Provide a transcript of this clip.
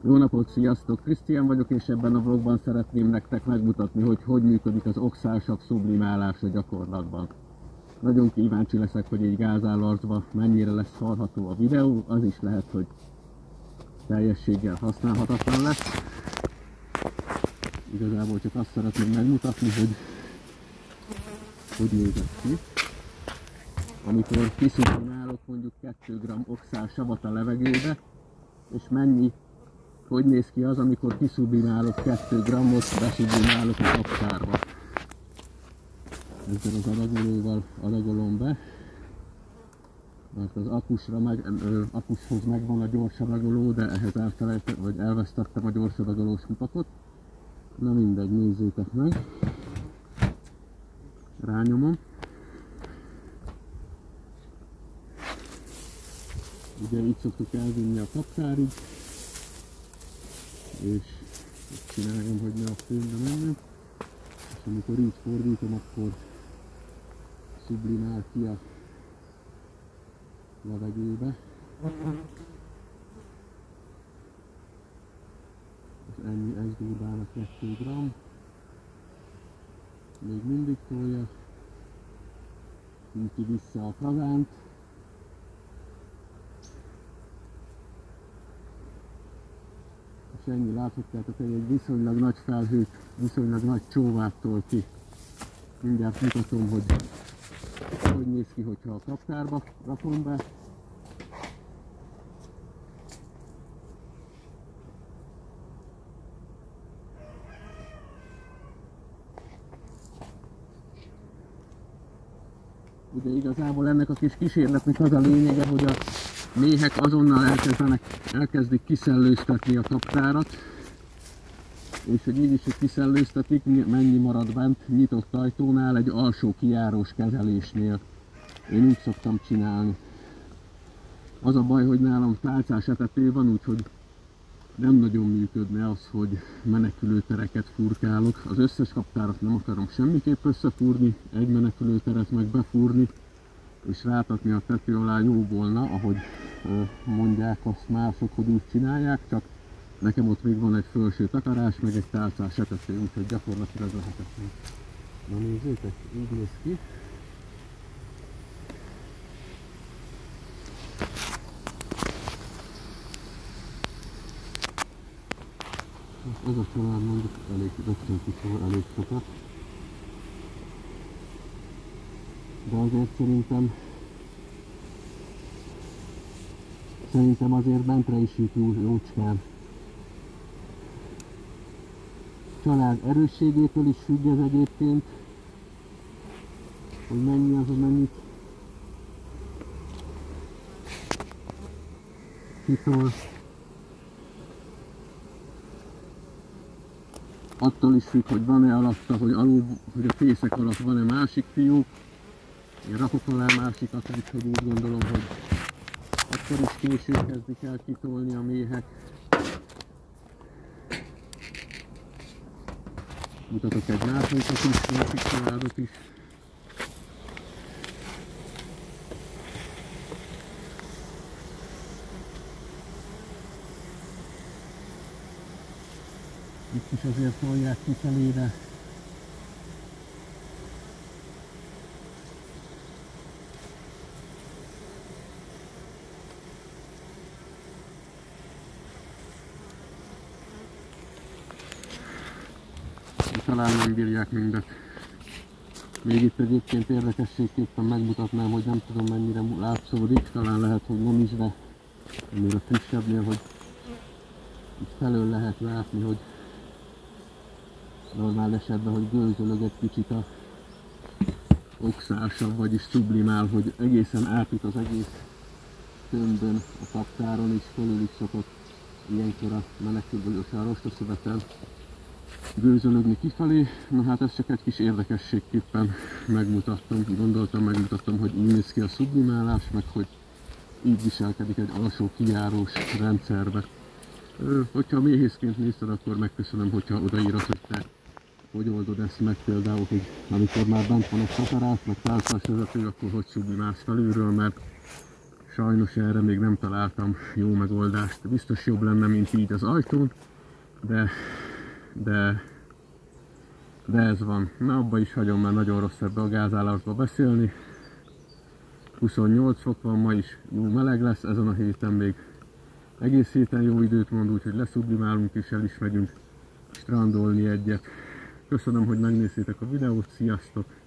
Jó napot, sziasztok! Krisztián vagyok, és ebben a vlogban szeretném nektek megmutatni, hogy hogy működik az oxálsav sublimálás a gyakorlatban. Nagyon kíváncsi leszek, hogy egy gázálarcban mennyire lesz hallható a videó, az is lehet, hogy teljességgel használhatatlan lesz. Igazából csak azt szeretném megmutatni, hogy nézett ki. Amikor kiszublimálok mondjuk 2 g oxálsavat a levegőbe, és hogy néz ki az, amikor kiszublimálok 2 g-ot, besublimálok a kaptárba. Ezzel az adagolóval adagolom be, mert az akushoz megvan a gyors adagoló, de ehhez elvesztettem a gyors adagolós kutakot. Na mindegy, nézzétek meg. Rányomom. Ugye így szoktuk elvinni a kaptárig, és ezt csinálom, hogy ne a fénybe menjen, és amikor így fordítom, akkor sublimál ki a levegőbe. És ennyi, ez durván a 2 g. Még mindig tolja, hűti vissza a kazánt. És ennyi, láthatjátok, hogy egy viszonylag nagy felhőt, viszonylag nagy csóvát tol ki. Mindjárt mutatom, hogy néz ki, hogyha a kaptárba rakom be. Ugye igazából ennek a kis kísérletnek az a lényege, hogy a méhek azonnal elkezdik kiszellőztetni a kaptárat, és hogy így is, hogy kiszellőztetik, mennyi marad bent nyitott ajtónál egy alsó kijárós kezelésnél. Én úgy szoktam csinálni. Az a baj, hogy nálam tálcás etető van, úgyhogy nem nagyon működne az, hogy menekülőtereket furkálok. Az összes kaptárat nem akarom semmiképp összefúrni, egy menekülőteret meg befúrni, és rátatni a tető alá jó volna, ahogy mondják azt mások, hogy úgy csinálják, csak nekem ott még van egy felső takarás, meg egy tálcás etető, úgyhogy gyakorlatilag lehetetlen. Na nézzétek, így néz ki. Ez a család mondjuk elég rögtön kiszól, elég sokat. De azért szerintem azért bentre is jut jócskán. Család erősségétől is függ ez egyébként, hogy mennyi az, amennyit kitol. Attól is függ, hogy van-e alatta, hogy a fészek alatt van-e másik fiúk. Én rakok alá másikat, úgyhogy úgy gondolom, hogy akkor is később kezdik el kitolni a méhek. Mutatok egy másik családot is. Itt is azért tolják kifelé, de talán nem bírják mindet. Még itt egyébként érdekességképpen megmutatnám, hogy nem tudom mennyire látszódik, talán lehet, hogy nem is, de ennél a frissebbnél, hogy itt felől lehet látni, hogy normál esetben, hogy gőzölög egy kicsit a oxálsav, vagyis sublimál, hogy egészen átjut az egész tömbön, a kaptáron is, fölül is szokott ilyenkor a menekülős a rostaszöveten gőzölögni kifelé. Na hát ezt csak egy kis érdekességképpen megmutatom, hogy így néz ki a sublimálás, meg hogy így viselkedik egy alsó kijárós rendszerbe. Hogyha méhészként nézted, akkor megköszönöm, hogyha odaírod, hogy te hogy oldod ezt meg, például, hogy amikor már bent van egy takarás, meg tálcás vezető, akkor hogy sublimálsz felülről, mert Sajnos erre még nem találtam jó megoldást. Biztos jobb lenne, mint így az ajtón, de ez van. Na, abba is hagyom, mert nagyon rossz ebbe a gázállásba beszélni. 28 fok van, ma is jó meleg lesz, ezen a héten még egész héten jó időt mond, úgyhogy leszublimálunk és el is megyünk strandolni egyet. Köszönöm, hogy megnéztétek a videót, sziasztok!